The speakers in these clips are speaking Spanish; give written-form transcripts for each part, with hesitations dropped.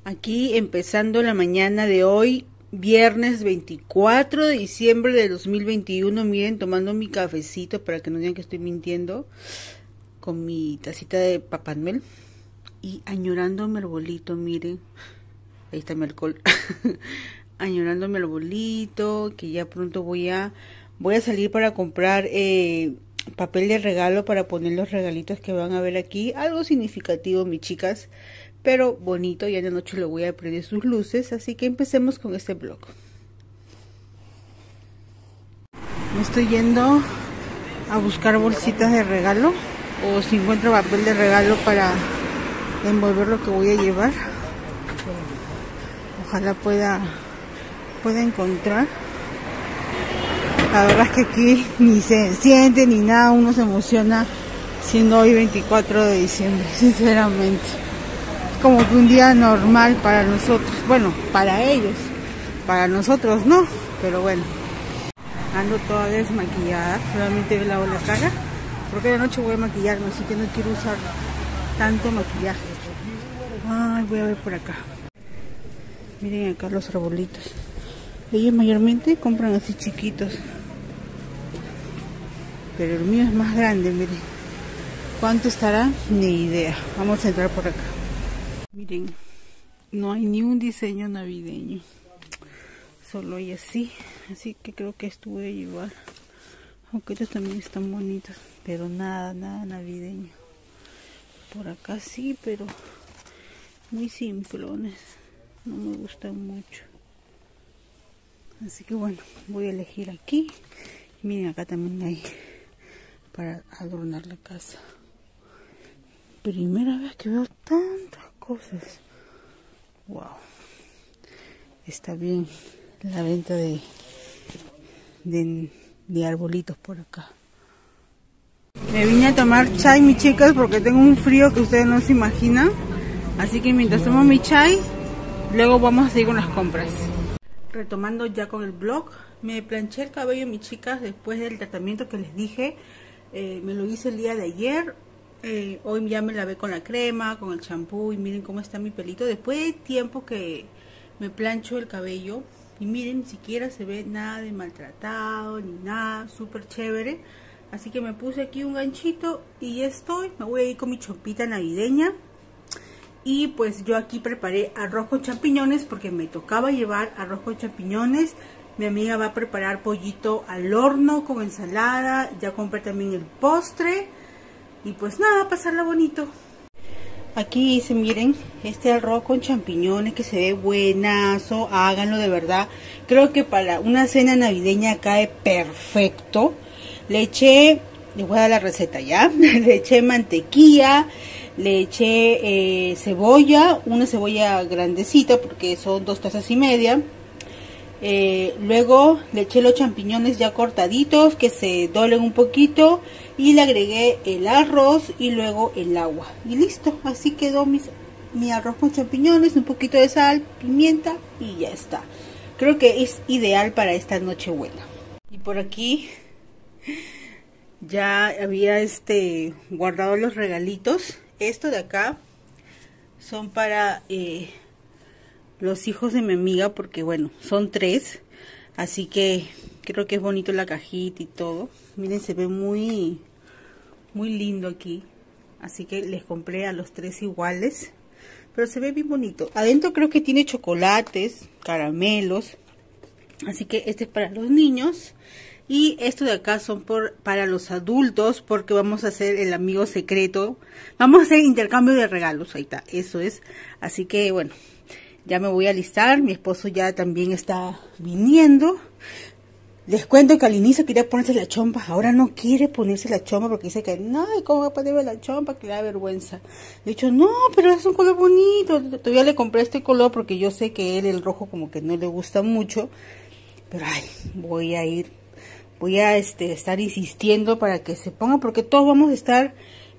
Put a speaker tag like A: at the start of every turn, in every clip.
A: Aquí empezando la mañana de hoy, viernes 24 de diciembre de 2021, miren, tomando mi cafecito para que no digan que estoy mintiendo, con mi tacita de Papá Noel y añorando mi arbolito, miren, ahí está mi alcohol, añorando mi arbolito, que ya pronto voy a salir para comprar papel de regalo para poner los regalitos que van a ver aquí, algo significativo, mis chicas, pero bonito. Ya en la noche le voy a prender sus luces, así que empecemos con este vlog. Me estoy yendo a buscar bolsitas de regalo, o si encuentro papel de regalo para envolver lo que voy a llevar. Ojalá pueda encontrar. La verdad es que aquí ni se siente ni nada, uno se emociona siendo hoy 24 de diciembre, sinceramente. Como que un día normal para nosotros, bueno, para ellos, para nosotros no, pero bueno. Ando toda desmaquillada, solamente me lavo la cara, porque de noche voy a maquillarme, así que no quiero usar tanto maquillaje. Ay, voy a ver por acá. Miren acá los arbolitos. Ellos mayormente compran así chiquitos, pero el mío es más grande, miren. ¿Cuánto estará? Ni idea. Vamos a entrar por acá. Miren, no hay ni un diseño navideño, solo hay así que creo que esto voy a llevar, aunque estos también están bonitos, pero nada navideño. Por acá sí, pero muy simplones, no me gustan mucho, así que bueno, voy a elegir aquí. Miren, acá también hay para adornar la casa. Primera vez que veo tantas cosas. Wow, está bien la venta de arbolitos por acá. Me vine a tomar chai, mis chicas, porque tengo un frío que ustedes no se imaginan, así que mientras tomo mi chai, luego vamos a seguir con las compras. Retomando ya con el vlog, me planché el cabello, mis chicas, después del tratamiento que les dije. Me lo hice el día de ayer. Hoy ya me lavé con la crema, con el champú, y miren cómo está mi pelito. Después de tiempo que me plancho el cabello, y miren, ni siquiera se ve nada de maltratado, ni nada, súper chévere. Así que me puse aquí un ganchito y ya estoy. Me voy a ir con mi chompita navideña. Y pues yo aquí preparé arroz con champiñones porque me tocaba llevar arroz con champiñones. Mi amiga va a preparar pollito al horno con ensalada. Ya compré también el postre. Y pues nada, pasarla bonito. Aquí hice, miren, este arroz con champiñones que se ve buenazo. Háganlo de verdad. Creo que para una cena navideña cae perfecto. Le eché, les voy a dar la receta ya. Le eché mantequilla, le eché cebolla, una cebolla grandecita porque son 2 tazas y media. Luego le eché los champiñones ya cortaditos que se dolen un poquito y le agregué el arroz y luego el agua y listo. Así quedó mi arroz con champiñones, un poquito de sal, pimienta y ya está. Creo que es ideal para esta Nochebuena. Y por aquí ya había guardado los regalitos. Esto de acá son para los hijos de mi amiga, porque bueno, son 3, así que creo que es bonito la cajita y todo. Miren, se ve muy lindo aquí, así que les compré a los 3 iguales, pero se ve bien bonito. Adentro creo que tiene chocolates, caramelos, así que este es para los niños. Y esto de acá son para los adultos, porque vamos a hacer el amigo secreto. Vamos a hacer intercambio de regalos, ahí está, eso es. Así que bueno, ya me voy a alistar. Mi esposo ya también está viniendo. Les cuento que al inicio quería ponerse la chompa, ahora no quiere ponerse la chompa porque dice que no, ¿cómo va a ponerme la chompa? Que le da vergüenza. Le he dicho, no, pero es un color bonito. Todavía le compré este color porque yo sé que él el rojo como que no le gusta mucho. Pero ay, voy a estar insistiendo para que se ponga, porque todos vamos a estar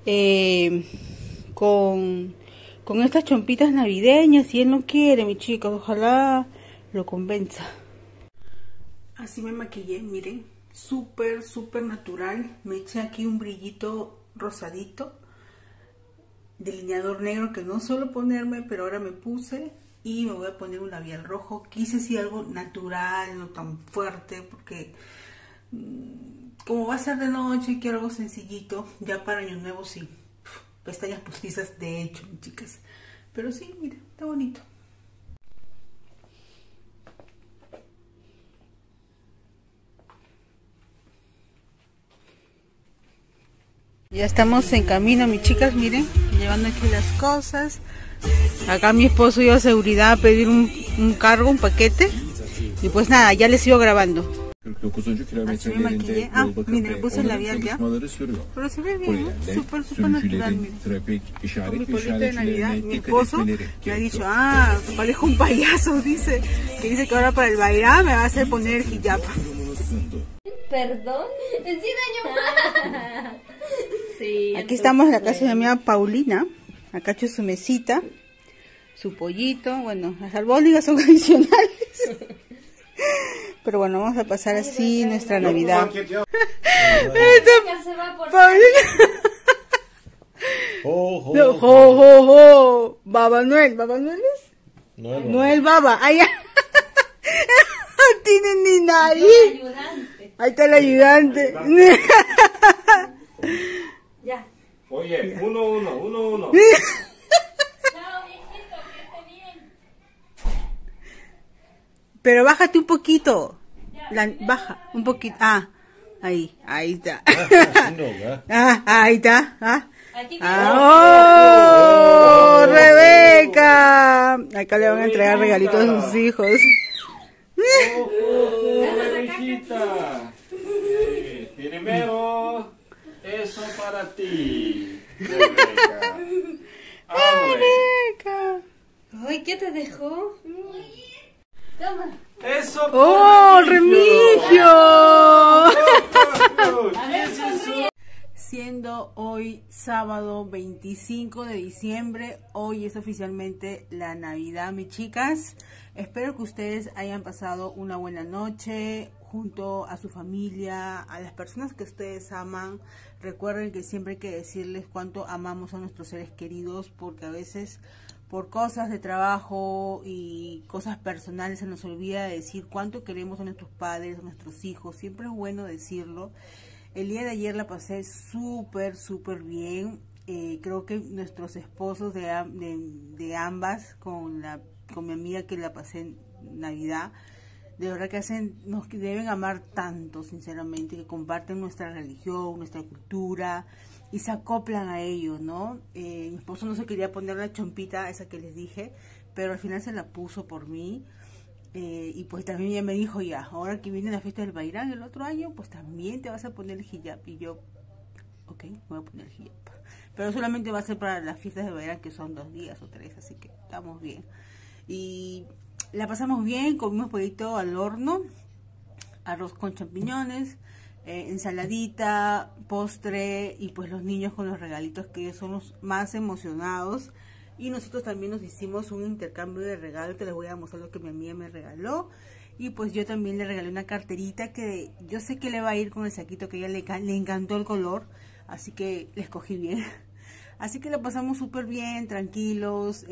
A: con estas chompitas navideñas y él no quiere, mi chica. Ojalá lo convenza. Así me maquillé, miren, súper natural. Me eché aquí un brillito rosadito, delineador negro que no suelo ponerme, pero ahora me puse. y me voy a poner un labial rojo. Quise sí algo natural, no tan fuerte, porque como va a ser de noche, quiero algo sencillito. Ya para Año Nuevo sí, pestañas postizas de hecho, chicas. Pero sí, mira, está bonito. Ya estamos en camino, mis chicas, miren, llevando aquí las cosas. Acá mi esposo iba a seguridad a pedir un cargo, un paquete. Y pues nada, ya les sigo grabando. Así me maquillé. Ah, miren, me puse el labial ya. Pero se ve bien, ¿no? Súper natural, miren. Con mi polito de Navidad, mi esposo me ha dicho, parezco un payaso, dice. Que dice que ahora para el bailar me va a hacer poner el hijab.
B: ¿Perdón? ¿En 100 años más? Sí,
A: aquí estamos en la casa de mi amiga Paulina. Acá ha hecho su mesita, su pollito. Bueno, las albóndigas son adicionales. Pero bueno, vamos a pasar así nuestra Navidad. Paulina. Baba Noel. ¿Baba Noel es? Noel Baba. Ay, ya. No tiene ni nariz. Ahí está el ayudante.
B: Ya.
C: Oye, uno.
B: Chao, viejito, que esté bien.
A: Pero bájate un poquito. Baja un poquito. Ahí está. Ahí está. ¡Oh, Rebeca! Acá le van a entregar regalitos a sus hijos.
C: Rebecita. Primero, eso para ti, Rebeca.
A: Rebeca.
B: Ay, ¿qué te dejó? Toma.
C: Eso.
A: ¡Oh, Remigio! Siendo hoy sábado 25 de diciembre, hoy es oficialmente la Navidad, mis chicas. Espero que ustedes hayan pasado una buena noche junto a su familia, a las personas que ustedes aman. Recuerden que siempre hay que decirles cuánto amamos a nuestros seres queridos, porque a veces por cosas de trabajo y cosas personales se nos olvida de decir cuánto queremos a nuestros padres, a nuestros hijos. Siempre es bueno decirlo. El día de ayer la pasé súper bien. Creo que nuestros esposos de ambas, con mi amiga que la pasé en Navidad, de verdad que nos deben amar tanto, sinceramente, que comparten nuestra religión, nuestra cultura y se acoplan a ellos, ¿no? Mi esposo no se quería poner la chompita esa que les dije, pero al final se la puso por mí. Y pues también ella me dijo, ya, ahora que viene la fiesta del Bairán el otro año, pues también te vas a poner el hijab. Y yo, ok, voy a poner el hijab. Pero solamente va a ser para las fiestas del Bairán, que son 2 días o 3, así que estamos bien. Y la pasamos bien, comimos pollito al horno, arroz con champiñones, ensaladita, postre, y pues los niños con los regalitos, que ellos son los más emocionados. Y nosotros también nos hicimos un intercambio de regalos, que les voy a mostrar lo que mi amiga me regaló. Y pues yo también le regalé una carterita que yo sé que le va a ir con el saquito, que a ella le encantó el color, así que le escogí bien. Así que la pasamos súper bien, tranquilos.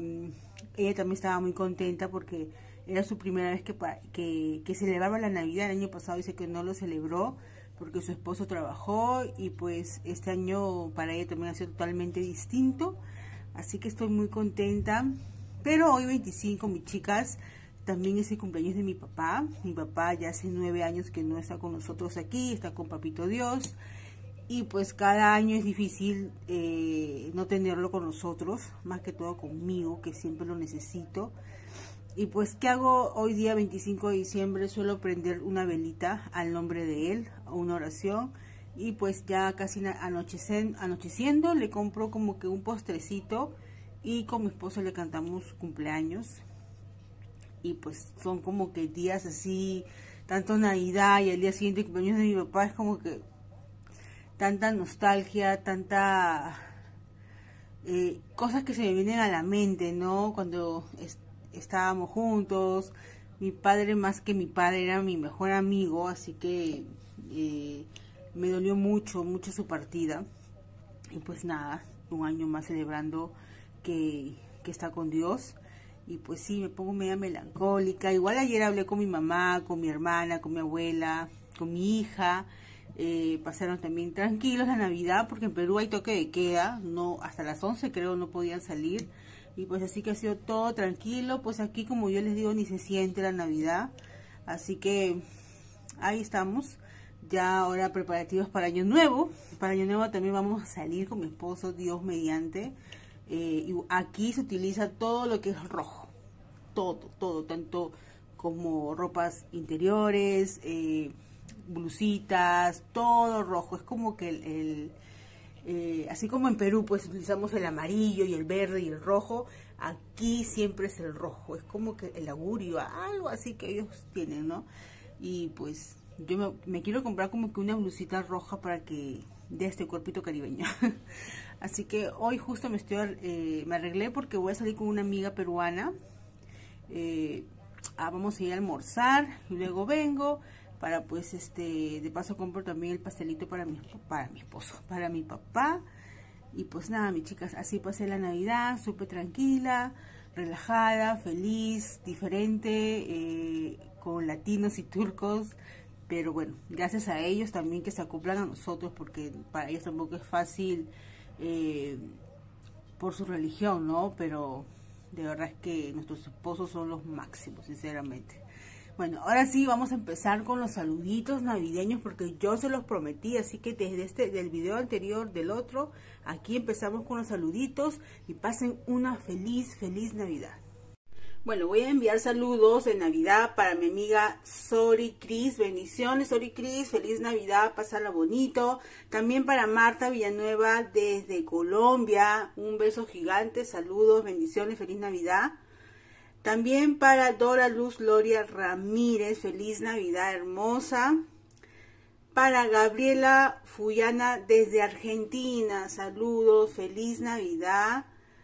A: Ella también estaba muy contenta porque era su primera vez que celebraba la Navidad. El año pasado dice que no lo celebró porque su esposo trabajó, y pues este año para ella también ha sido totalmente distinto. Así que estoy muy contenta. Pero hoy 25, mis chicas, también es el cumpleaños de mi papá. Mi papá ya hace 9 años que no está con nosotros aquí, está con Papito Dios. Y pues cada año es difícil no tenerlo con nosotros, más que todo conmigo, que siempre lo necesito. Y pues, ¿qué hago hoy día 25 de diciembre? Suelo prender una velita al nombre de él, una oración. Y pues ya casi anocheciendo le compro como que un postrecito, y con mi esposo le cantamos cumpleaños. Y pues son como que días así, tanto Navidad y el día siguiente cumpleaños de mi papá, es como que tanta nostalgia, tanta cosas que se me vienen a la mente, ¿no? Cuando estábamos juntos, mi padre, más que mi padre, era mi mejor amigo, así que me dolió mucho su partida. Y pues nada, un año más celebrando que está con Dios. y pues sí, me pongo media melancólica. Igual ayer hablé con mi mamá, con mi hermana, con mi abuela, con mi hija. Pasaron también tranquilos la Navidad, porque en Perú hay toque de queda, no, hasta las 11 creo no podían salir, y pues así que ha sido todo tranquilo. Pues aquí, como yo les digo, ni se siente la Navidad, así que ahí estamos. Ya ahora preparativos para Año Nuevo. Para Año Nuevo también vamos a salir con mi esposo, Dios mediante. Y aquí se utiliza todo lo que es rojo, todo, tanto como ropas interiores, blusitas, todo rojo. Es como que así como en Perú pues utilizamos el amarillo y el verde y el rojo, aquí siempre es el rojo. Es como que el augurio, algo así que ellos tienen, ¿no? Y pues yo me quiero comprar como que una blusita roja para que dé este cuerpito caribeño. Así que hoy justo me arreglé porque voy a salir con una amiga peruana. Vamos a ir a almorzar y luego vengo para pues de paso compro también el pastelito para mi esposo, para mi papá. Y pues nada, mis chicas, así pasé la Navidad, súper tranquila, relajada, feliz, diferente, con latinos y turcos. Pero bueno, gracias a ellos también que se acoplan a nosotros, porque para ellos tampoco es fácil por su religión, ¿no? Pero de verdad es que nuestros esposos son los máximos, sinceramente. Bueno, ahora sí vamos a empezar con los saluditos navideños, porque yo se los prometí, así que desde del video anterior, del otro, aquí empezamos con los saluditos y pasen una feliz Navidad. Bueno, voy a enviar saludos de Navidad para mi amiga Sori Cris. Bendiciones, Sori Cris. Feliz Navidad, pasarla bonito. También para Marta Villanueva desde Colombia. Un beso gigante, saludos, bendiciones, feliz Navidad. También para Dora Luz Gloria Ramírez. Feliz Navidad, hermosa. Para Gabriela Fuyana desde Argentina. Saludos, feliz Navidad.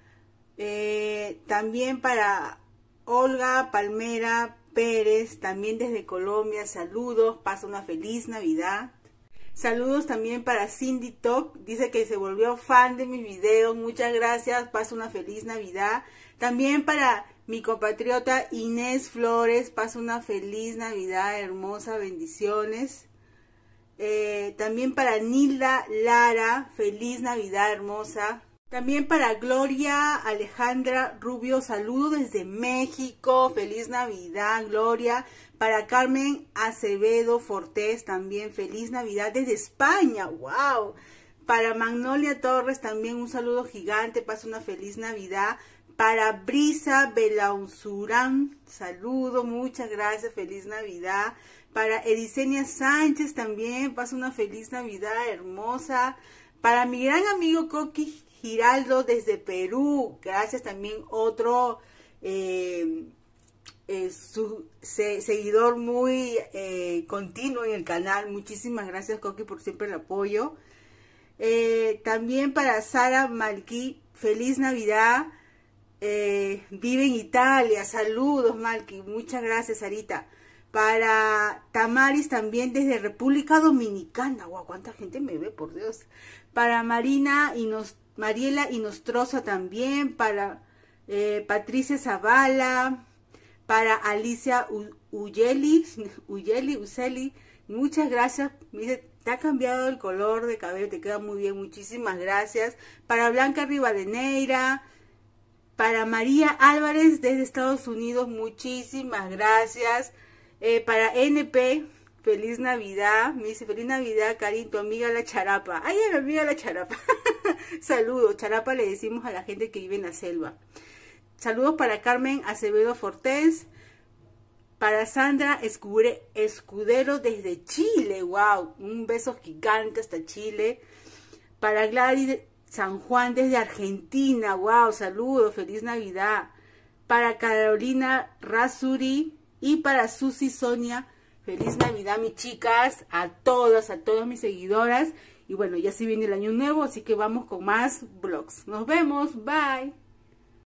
A: También para Olga Palmera Pérez, también desde Colombia, saludos, pasa una feliz Navidad. Saludos también para Cindy Top, dice que se volvió fan de mis videos, muchas gracias, pasa una feliz Navidad. También para mi compatriota Inés Flores, pasa una feliz Navidad, hermosa, bendiciones. También para Nilda Lara, feliz Navidad, hermosa. También para Gloria Alejandra Rubio, saludo desde México, feliz Navidad, Gloria. Para Carmen Acevedo Fortés, también feliz Navidad desde España, wow. Para Magnolia Torres, también un saludo gigante, pasa una feliz Navidad. Para Brisa Belaunzurán, saludo, muchas gracias, feliz Navidad. Para Edicenia Sánchez también, pasa una feliz Navidad, hermosa. Para mi gran amigo Coqui Giraldo desde Perú, gracias, también otro seguidor muy continuo en el canal. Muchísimas gracias, Coqui, por siempre el apoyo. También para Sara Malqui, feliz Navidad, vive en Italia, saludos Malqui, muchas gracias, Sarita. Para Tamaris también desde República Dominicana, wow, cuánta gente me ve, por Dios. Para Mariela Inostroza también, para Patricia Zavala, para Alicia Uyeli, muchas gracias. Mire, te ha cambiado el color de cabello, te queda muy bien, muchísimas gracias. Para Blanca Rivadeneira, para María Álvarez desde Estados Unidos, muchísimas gracias. Para NP, feliz Navidad, me dice feliz Navidad, Karin, tu amiga la Charapa. Ay, mi amiga la Charapa. Saludos, Charapa le decimos a la gente que vive en la selva. Saludos para Carmen Acevedo Fortés, para Sandra Escudero desde Chile, wow, un beso gigante hasta Chile. Para Gladys San Juan desde Argentina, wow, saludos, feliz Navidad. Para Carolina Razuri y para Susi Sonia, feliz Navidad, mis chicas, a todas mis seguidoras. Y bueno, ya se viene el año nuevo, así que vamos con más vlogs. Nos vemos, bye.